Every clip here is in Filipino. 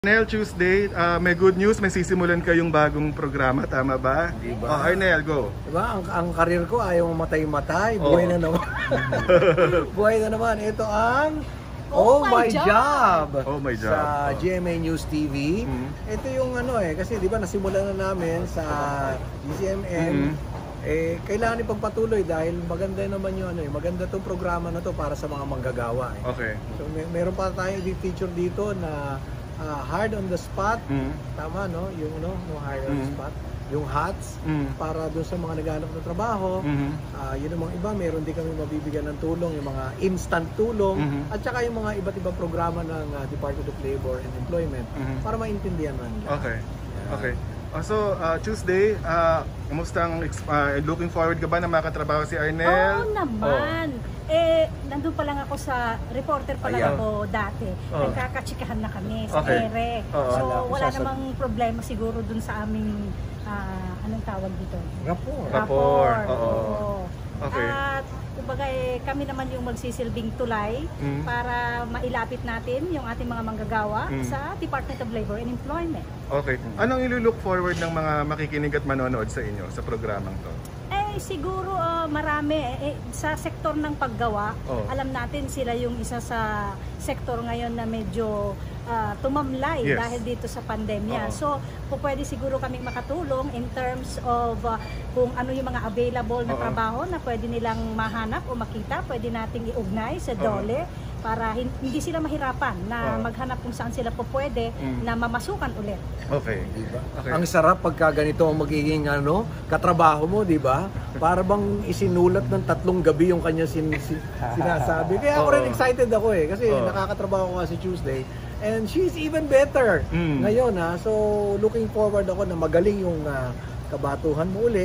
Arnel, Tuesday, may good news, may sisimulan kayong bagong programa, tama ba? Diba? Arnel, go. Diba, ang karir ko ayaw mamatay-matay, buhay na naman. Buhay na naman. Ito ang Oh My Job! Oh My Job. Sa GMA News TV. Ito yung kasi di ba nasimulan na namin sa GCMN. Kailangan ipagpatuloy dahil maganda naman yung maganda tong programa na to para sa mga manggagawa. Okay. So meron pa tayong feature dito na hard on the spot, tama no? Yung hard on the spot, yung hats para doon sa mga naghahanap ng trabaho. Yun ang mga iba, meron din kami mabibigyan ng tulong, yung mga instant tulong at saka yung mga iba't ibang programa ng Department of Labor and Employment para maintindihan man nila. Okay. Okay. So, Tuesday, looking forward ka ba na makatrabaho si Arnel? Oo naman. Nandun pa lang ako sa reporter pa lang ako dati. Nagkakatsikahan na kami sa ere. So, wala namang problema siguro dun sa aming, anong tawag dito? Rapport. Oo. Okay. At kumbaga kami naman yung magsisilbing tulay para mailapit natin yung ating mga manggagawa sa Department of Labor and Employment. Okay. Anong ilulook forward ng mga makikinig at manonood sa inyo sa programang to? Siguro marami sa sektor ng paggawa. Alam natin sila yung isa sa sektor ngayon na medyo tumamlay dahil dito sa pandemya. So, pwede siguro kaming makatulong in terms of kung ano yung mga available na trabaho na pwede nilang mahanap o makita, pwede nating iugnay sa DOLE para hindi sila mahirapan na maghanap kung saan sila po pwede na mamasukan ulit. Okay. Diba? Okay. Ang sarap pagka ganito ang magiging katrabaho mo, di ba? Para bang isinulat ng 3 gabi yung kanya sinasabi. Kaya ako rin excited ako kasi nakakatrabaho ko kasi Tuesday. And she's even better ngayon So looking forward ako na magaling yung kabatuhan mo uli.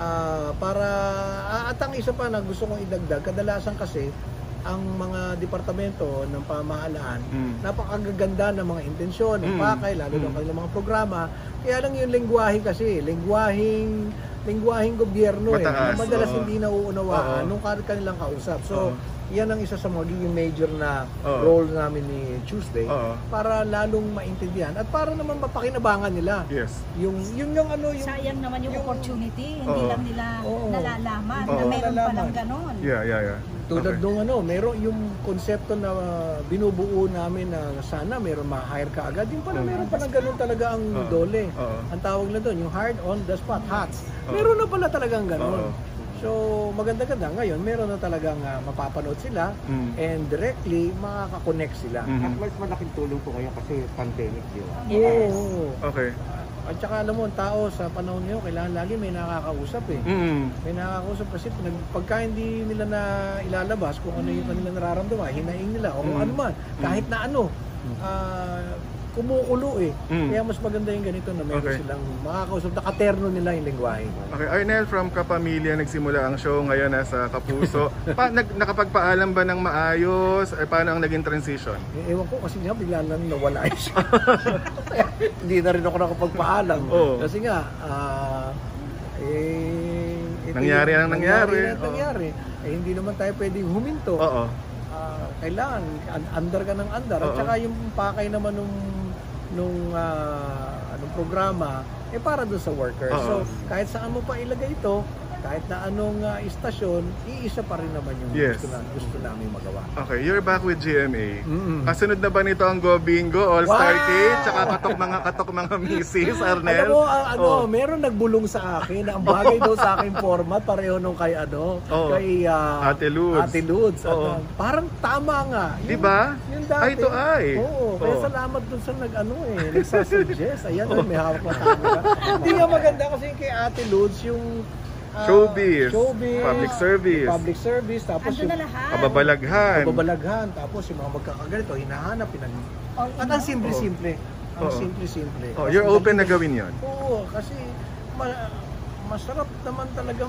At ang isa pa na gusto kong idagdag, kadalasan kasi ang mga departamento ng pamahalaan, napakagaganda ng mga intensyon, ng pakay, lalo ng kanilang mga programa. Kaya lang yung lengguwahe kasi, lengguwaheng gobyerno madalas hindi nauunawaan nung kanilang kausap. So, yan ang isa sa magiging major na role namin ni Tuesday para lalong maintindihan at para naman mapakinabangan nila. Yes. Yung sayang naman yung opportunity, hindi lang nila nalalaman na meron palang ganon. Yeah. Tulad nung meron yung konsepto na binubuo namin na sana meron ma-hire ka agad. Yung pala meron pa na ganun talaga ang DOLE. Ang tawag na doon, yung hard on the spot, hats. Meron na pala talagang ganun. So maganda-ganda ngayon, meron na talagang mapapanood sila and directly makaka-connect sila. At mas malaking tulong po ngayon kasi pandemic, di ba? Yes. Okay. At saka alam mo, ang tao sa panahon ngayon, kailangan lagi may nakakausap May nakakausap kasi pagka hindi nila na ilalabas kung ano yung kanilang nararamdaman, hinaing nila o kung ano man, kahit na kumukulo Kaya mas maganda yung ganito na meron silang makakausap, nakaterno nila yung lengguwahe. Okay, Arnel, from Kapamilya nagsimula ang show, ngayon nasa Kapuso. Nakapagpaalam ba ng maayos? Paano ang naging transition? Ewan ko kasi nga bigla lang nawala siya. Hindi na rin ako nakapagpaalam. Kasi nga, nangyari ang nangyari. Hindi naman tayo pwedeng huminto. Kailangan andar ka ng andar. At saka yung pakay naman nung programa para doon sa workers. So kahit saan mo pa ilagay ito, kahit na anong istasyon, iisa pa rin naman yung gusto namin magawa. Okay, you're back with GMA. Kasunod na ba nito ang Go Bingo, All-Star Cake, tsaka katok mga misis, Arnel? Alam mo, meron nagbulong sa akin na ang bagay daw sa aking format, pareho nung kay Ate Lods. At, parang tama nga. Diba? Yung dati. Ay, ito ay. Kaya salamat dun sa nagsasuggest. Ayan, may hawak na camera. Hindi nga maganda kasi kay Ate Lods yung showbiz, public service, tapos yung kababalaghan, tapos yung mga magkakaganito, hinahanap, at ang simple-simple. You're open na gawin yon? Oo, kasi masarap naman talaga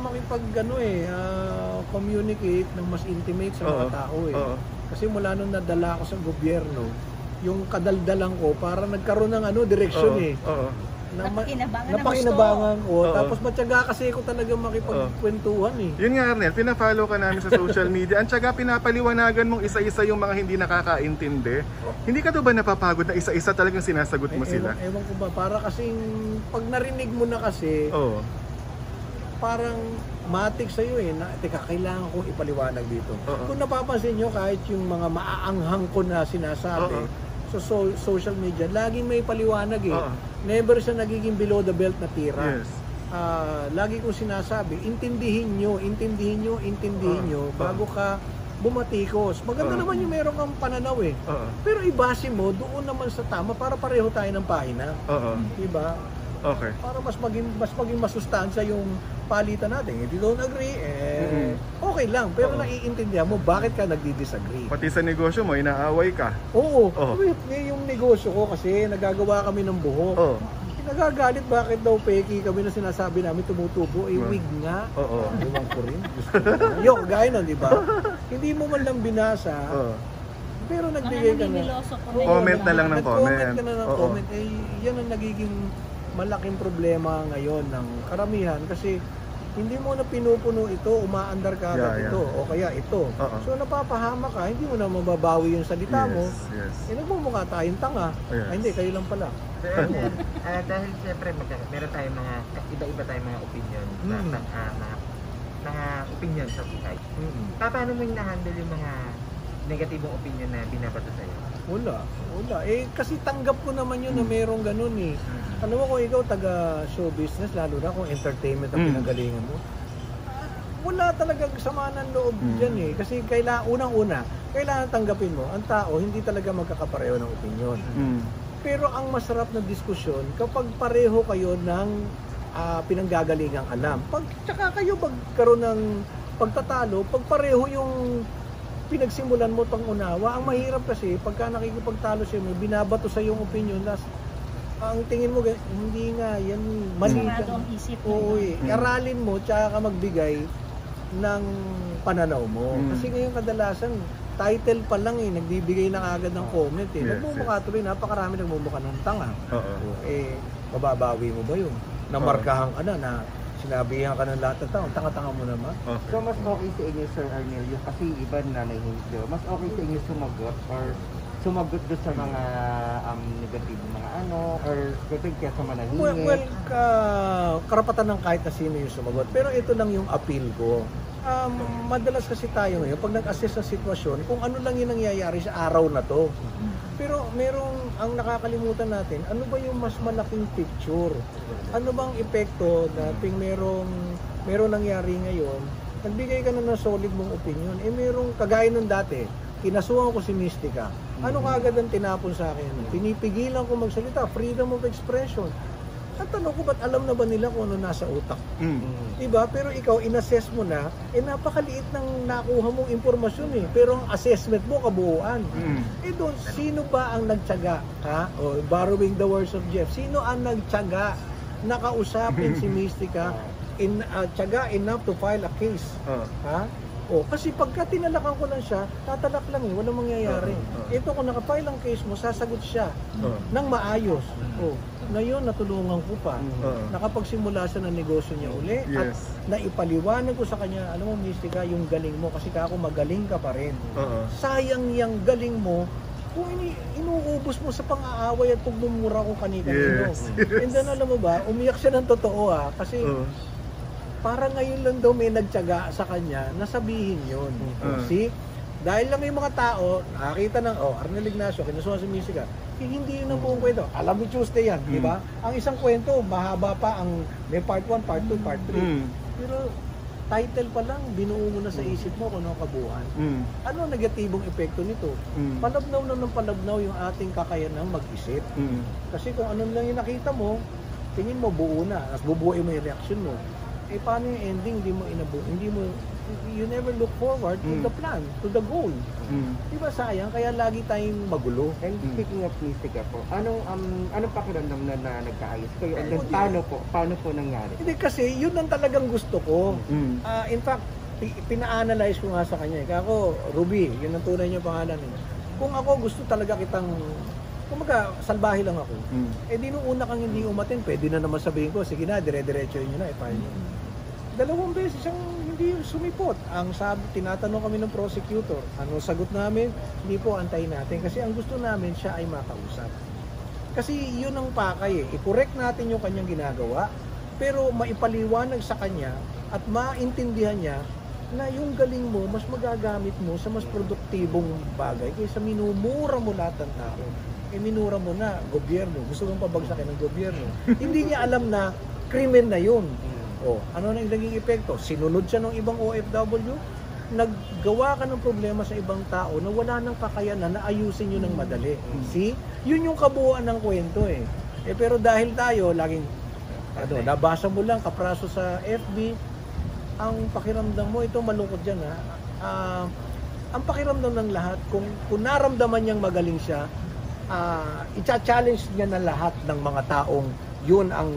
communicate ng mas intimate sa mga tao Kasi mula nung nadala ako sa gobyerno, yung kadaldalan ko, para nagkaroon ng direksyon Napakinabangan ko. Tapos matyaga kasi ko talaga makipagkwentuhan eh. Yun nga Arnel, pina-follow ka namin sa social media. Ang tyaga pinapaliwanagan mong isa-isa yung mga hindi nakakaintindi. Hindi ka to ba napapagod na isa-isa talagang sinasagot mo sila? Ewan ko ba, para kasing pag narinig mo na kasi, parang matik sa'yo eh, na teka, kailangan kong ipaliwanag dito. Kung napapansin nyo, kahit yung mga maaanghang ko na sinasabi, sa social media, laging may paliwanag eh. Never siya nagiging below the belt na tira. Yes. Lagi kong sinasabi, intindihin nyo bago ka bumatikos. Maganda naman yung meron kang pananaw eh. Pero ibase mo doon naman sa tama para pareho tayo ng pahina. Diba? Okay. Para mas maging masustansya yung palitan natin. If you don't agree, okay lang. Pero naiintindihan mo bakit ka nagdi-disagree. Pati sa negosyo mo, inaaway ka. Oo. Yung negosyo ko kasi nagagawa kami ng buhok. Nagagalit bakit daw peki kami na sinasabi namin tumutubo. Wig nga. Ewan ko rin. Yung gaya nun, di ba? Hindi mo man lang binasa. Pero nagbigay ka na. Comment na lang ng comment. Nag-comment ka na ng comment. Yan ang nagiging malaking problema ngayon ng karamihan kasi hindi mo na pinupuno ito, umaandar ka agad ito o kaya ito. So napapahama ka, hindi mo na mababawi yung salita mo. Nagmumukha tayong tanga. Hindi, kayo lang pala. Dahil siyempre meron tayong mga iba-iba tayong mga opinion, mga opinion sa buhay. Paano mo hinahandle yung mga negatibong opinion na binabato sa'yo? Wala. Kasi tanggap ko naman yun na merong ganun eh. Alam mo kung ikaw taga show business, lalo na kung entertainment ang pinagalingan mo, wala talagang sama ng loob dyan eh. Kasi unang-una, kailangan tanggapin mo, ang tao hindi talaga magkakapareho ng opinion. Pero ang masarap na diskusyon, kapag pareho kayo ng pinanggagalingang alam. Tsaka kayo magkaroon ng pagtatalo, pag pareho yung pinagsimulan mo tong unawa. Ang mahirap kasi pagka nakikipagtalo siya mo, binabato sa yung opinion, ang tingin mo hindi nga yan mali ka. Aralin mo tsaka ka magbigay ng pananaw mo. Kasi ngayon kadalasan title pa lang eh, nagbibigay na agad ng comment eh. Nagmumukha tuloy, napakarami nagmumukha ng tanga. Mababawi mo ba yun? Namarkahan ka na sinabihan ka ng lahat ng tao, tanga-tanga mo naman. So mas okay sa inyo, Sir Arnelio, kasi iba na nahihinto. Mas okay sa inyo sumagot or sumagot doon sa mga negatibong mga or kapag kaya sa manahimik? Well, karapatan ng kahit na sino yung sumagot. Pero ito lang yung appeal ko. Madalas kasi tayo ngayon, pag nag-assess sa sitwasyon, kung ano lang yung nangyayari sa araw na to. Pero ang nakakalimutan natin, ano ba yung mas malaking picture? Ano bang epekto na merong nangyari ngayon, nagbigay ka na ng solid mong opinion, merong kagaya nung dati, kinasuhan ko si Mystica. Ano kaagad ang tinapon sa akin? Pinipigilan ko magsalita, freedom of expression. Ang tanong ko, ba't alam na ba nila kung ano nasa utak? Diba? Pero ikaw, in-assess mo na, napakaliit ng nakuha mong impormasyon eh. Pero ang assessment mo, kabuuan. Doon, sino ba ang nagtyaga? Borrowing the words of Jeff, sino ang nagtyaga na kausapin si Mystica tyaga enough to file a case? Kasi pagka tinalakan ko lang siya, tatalak lang eh, walang mangyayari. Ito kung nakafile ang case mo, sasagot siya ng maayos. Ngayon, natulungan ko pa. Nakapagsimula siya ng negosyo niya uli at naipaliwanag ko sa kanya, alam mo Mystica, yung galing mo, kasi kako magaling ka pa rin. Sayang yung galing mo kung inuubos mo sa pang-aaway at pagmumura ko kanina-kanino. And then alam mo ba, umiyak siya ng totoo kasi parang ngayon lang daw may nagtyaga sa kanya na sabihin yun. See? Dahil lang yung mga tao, nakakita ng, Arnel Ignacio, kinasuhan si Mystica, hindi yun ang buong kwento. Alam mo Tuesday yan, di ba? Ang isang kwento, mahaba pa, may part 1, part 2, part 3. Pero title pa lang, binuo mo na sa isip mo kung ano kabuuan. Ano ang negatibong epekto nito? Palabnaw na ng palabnaw yung ating kakayanang mag-isip. Kasi kung ano lang yung nakita mo, tingin mo buo na, at bubuoy mo yung reaction mo. Paano yung ending? You never look forward to the plan, to the goal. Diba sayang? Kaya lagi tayong magulo. And speaking of Mystica po, anong pakiramdam na nagkaayos kayo? And paano po nangyari? Hindi kasi, yun ang talagang gusto ko. In fact, pina-analyze ko nga sa kanya. Kaya ako, Ruby, yun ang tunay niya pangalan. Kung ako gusto talaga kitang kumaga, salbahe lang ako. Eh di nung una kang hindi umatin, pwede na naman sabihin ko, sige na, dire-diretso nyo na, file nyo. Dalawang beses siyang hindi sumipot. Ang sabi, tinatanong kami ng prosecutor, ano sagot namin? Hindi po, antayin natin. Kasi ang gusto namin, siya ay makausap. Kasi yun ang pakay eh. I-correct natin yung kanyang ginagawa, pero maipaliwanag sa kanya at maintindihan niya na yung galing mo, mas magagamit mo sa mas produktibong bagay kaysa minumura mo lahat ng tao. Eh minura mo na, gobyerno. Gusto mong pabagsakin ng gobyerno. Hindi niya alam na krimen na yun. O, ano na yung naging epekto? Sinunod siya ng ibang OFW, naggawa ka ng problema sa ibang tao na wala nang kakayanan na ayusin yun ng madali. See? Yun yung kabuuan ng kwento eh. Pero dahil tayo, laging, nabasa mo lang, kapraso sa FB, ang pakiramdam mo, ito malungkot dyan ha, ang pakiramdam ng lahat, kung naramdaman niyang magaling siya, i-challenge niya na lahat ng mga taong yun ang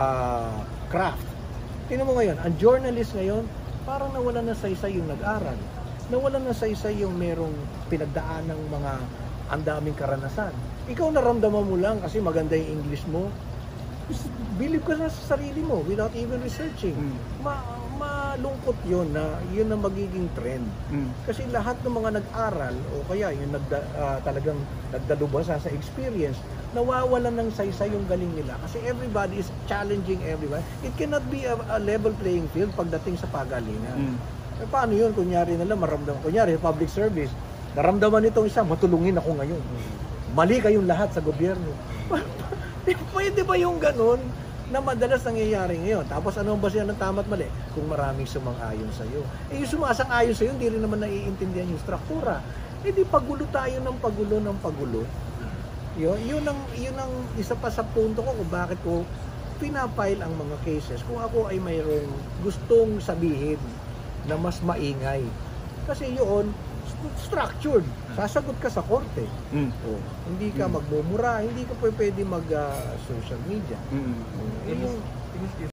craft. Tingnan mo ngayon, ang journalist ngayon, parang nawalan na saysay yung nag-aral. Nawalan na saysay yung merong pinagdaan ng mga ang daming karanasan. Ikaw naramdaman mo lang kasi maganda yung English mo. Believe ka na sa sarili mo without even researching. Malungkot yun na yun ang magiging trend. Kasi lahat ng mga nag-aral o kaya yung talagang nagdalubhasa sa experience, nawawalan ng saysay yung galing nila kasi everybody is challenging everyone. It cannot be a level playing field pagdating sa pagalingan. Eh, paano yun? Kunyari nalang maramdaman. Kunyari, public service, naramdaman nitong isa, matulungin ako ngayon. Mali kayong lahat sa gobyerno. Pwede ba yung ganun na madalas nangyayari ngayon? Tapos ano ba siya ng tama at mali? Kung maraming sumang-ayon sa'yo. Eh yung sumasang-ayon sa'yo, hindi rin naman naiintindihan yung struktura. Eh di pagulo tayo ng pagulo. Yun ang isa pa sa punto ko kung bakit ko pinapile ang mga cases kung ako ay mayroong gustong sabihin na mas maingay. Kasi yun, structured. Sasagot ka sa korte. Hindi ka magmumura, hindi ka pwede mag social media.